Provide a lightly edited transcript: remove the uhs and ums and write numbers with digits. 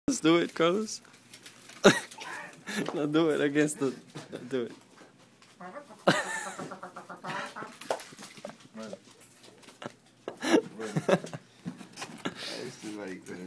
Let's do it, Carlos. No, do it against the. Do it. It's too late.